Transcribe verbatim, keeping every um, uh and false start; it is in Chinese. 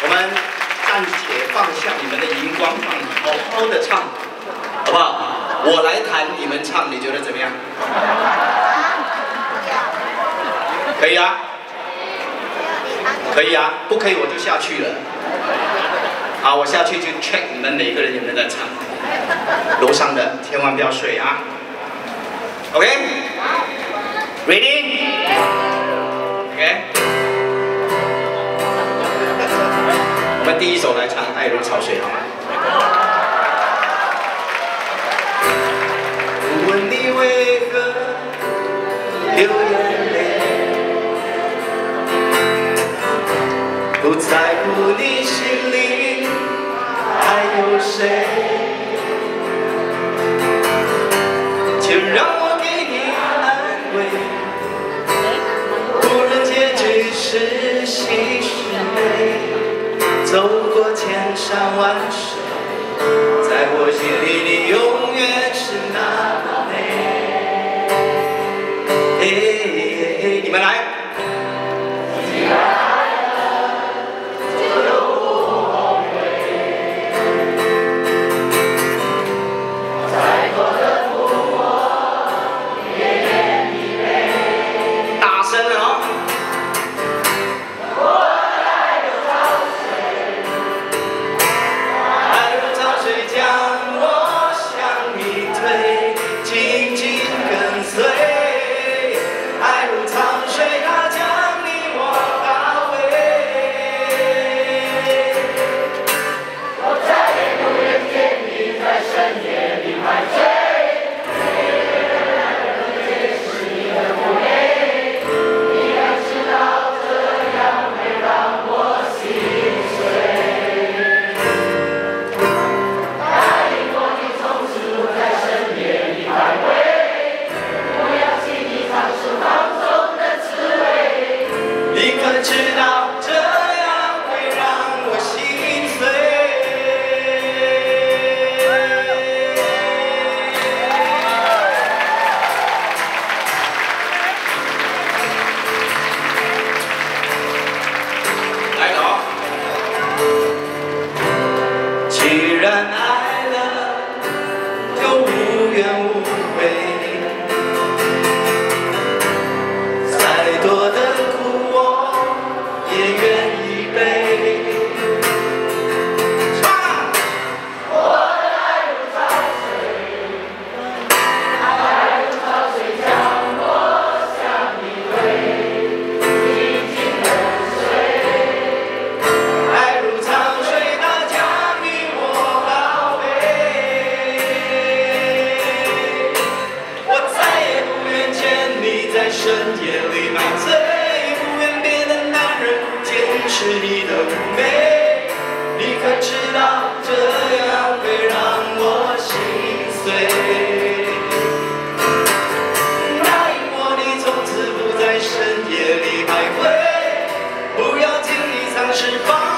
们暂且放下你们的荧光棒，好好的唱，好不好？我来弹，你们唱，你觉得怎么样？可以啊，可以啊，不可以我就下去了。好，我下去就 check 你们每个人有没有在唱。楼上的千万不要睡啊。OK。Ready？ OK。我们第一首来唱《爱如潮水》，好吗？不问你为何流眼泪，不在乎你心里还有谁，就让我给你安慰。无论结局是喜是悲，走过千山万水，在我心里你永远是那么美。嘿嘿，你们来。既然爱了，就永不后悔。再多的苦我也愿意背。大声了哦！知道这样会让我心碎。来了哦！既然爱了，就无怨无悔。再多的苦我也愿意背。唱，我的爱如潮水，爱如潮水将我向你推，紧紧跟随。爱如潮水，它将你我包围。我再也不愿见你在深夜里买醉。是你的妩媚，你可知道这样会让我心碎？答应我，你从此不在深夜里徘徊，不要轻易尝试放。